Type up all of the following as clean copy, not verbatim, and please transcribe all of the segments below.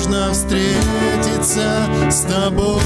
нужно встретиться с тобой.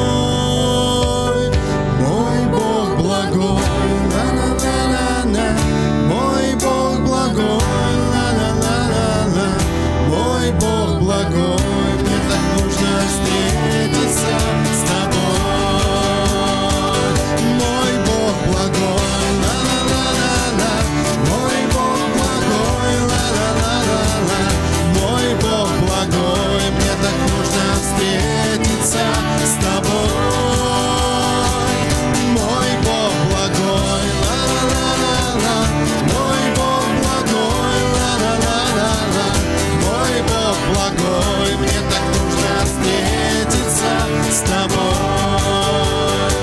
Мой Бог благой, ла-ла-ла-ла-ла. Мой Бог благой, ла-ла-ла-ла-ла. Мой Бог благой, мне так нужно встретиться с тобой. Мой Бог благой, ла-ла-ла-ла-ла. Мой Бог благой, ла-ла-ла-ла-ла. Мой Бог благой, мне так нужно встретиться с тобой. Мой Бог благой, ла-ла-ла-ла-ла. Мой Бог благой, ла-ла-ла-ла-ла. Мой Бог благой, мне так нужно встретиться с тобой.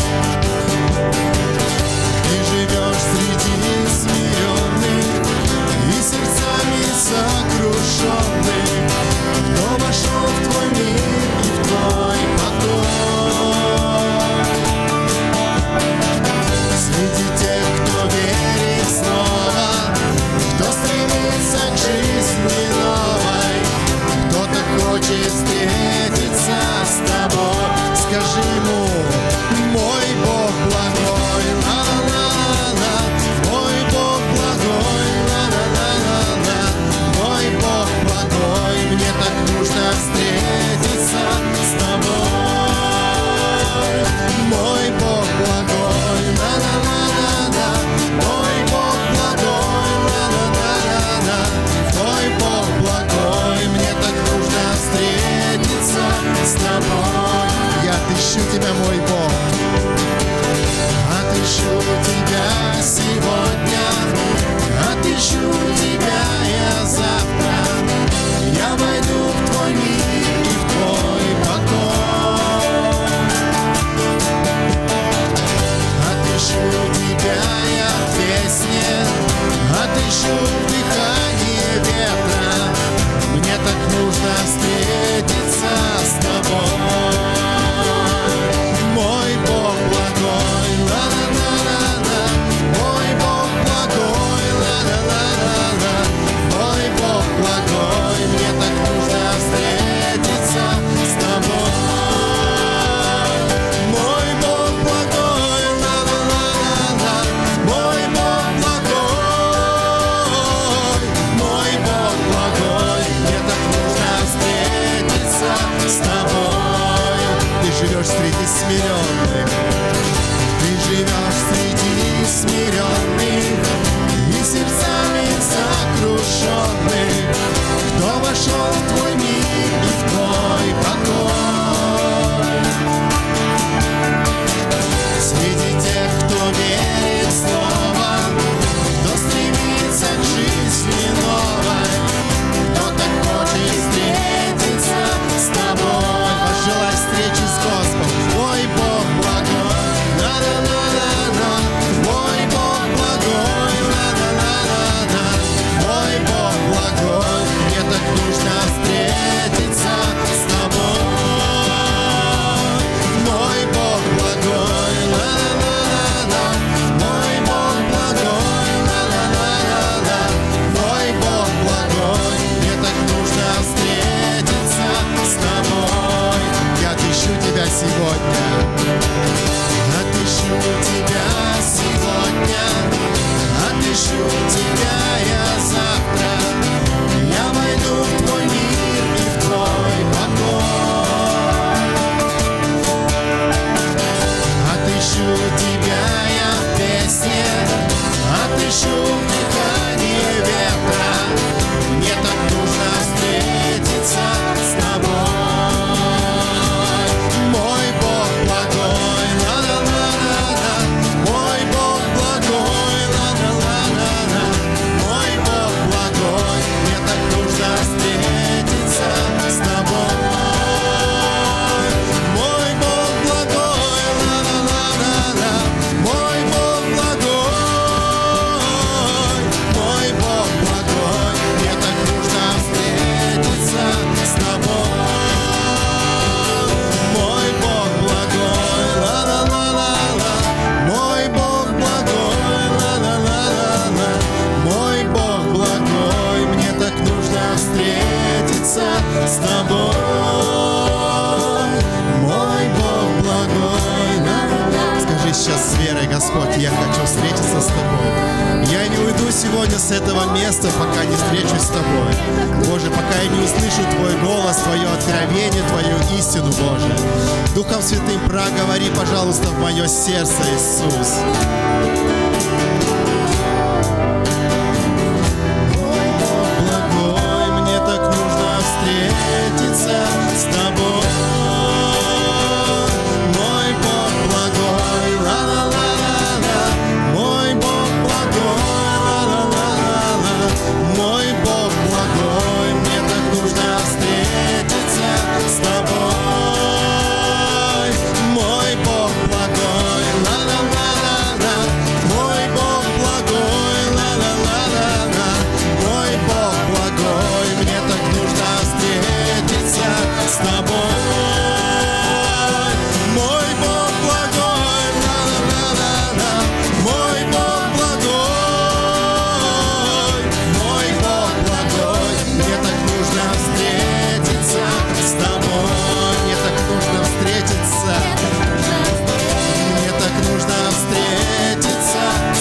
Ты живешь среди смиренных и сердцами сокрушенных. Кто вошел в твой мир и в твой покой? Среди тех, кто верит снова, кто стремится к жизни новой, кто-то хочет встретиться с тобой. Скажи ему: мой Бог благой, ла-ла-ла-ла. Мой Бог благой, ла-ла-ла-ла. Мой Бог благой, мне так нужно встретиться с тобой. Мой Бог благой, ла-ла-ла-ла. Мой Бог благой, ла-ла-ла-ла. Мой Бог благой, мне так нужно встретиться с тобой. Я отыщу тебя, мой Бог, отыщу тебя сегодня, отыщу тебя я завтра. Я войду в твой мир и в твой покой. Отыщу тебя я в песне, отыщу в дыхании ветра. Мне так нужно встретиться с тобой. Мой Бог благой, ла-ла-ла-ла-ла. Мой Бог благой, ла-ла-ла-ла-ла. Мой Бог благой, мне так нужно встретиться с тобой. Мой Бог благой, ла-ла-ла-ла-ла. Мой Бог благой, мой Бог благой, мне так нужно встретиться с тобой. Ты живешь среди смиренных, ты живешь среди смиренных и сердцами сокрушенных. Кто вошел в твой мир и в твой покой? Среди тех, кто верит в слово, кто стремится к жизни новой, кто-то хочет встретиться с тобой. Пожелай встречи с Господом. Мой Бог Господь, я хочу встретиться с Тобой. Я не уйду сегодня с этого места, пока не встречусь с Тобой. Боже, пока я не услышу Твой голос, Твое откровение, Твою истину, Боже. Духом Святым проговори, пожалуйста, в мое сердце, Иисус. Мой Бог благой, мне так нужно встретиться с Тобой. Мой Бог благой, ла-ла-ла-ла-ла. Мой Бог благой, ла-ла-ла-ла-ла. Мой Бог благой, мне так нужно встретиться с Тобой. Мой Бог благой, ла-ла-ла-ла-ла. Мой Бог благой, ла-ла-ла-ла-ла. Мой Бог благой, мне так нужно встретиться с Тобой. Мой Бог благой, ла-ла-ла-ла-ла. Мой Бог благой, мой Бог благой, мне так нужно встретиться с Тобой. Мне так нужно встретиться. Мне так нужно встретиться с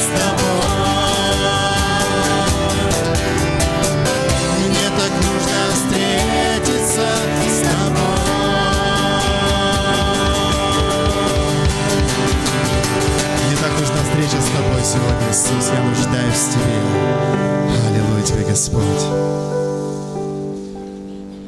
Тобой. Мне так нужно встретиться с Тобой. Мне так нужна встреча с Тобой сегодня, Иисус. Я нуждаюсь в Тебе. Аллилуйя Тебе, Господь.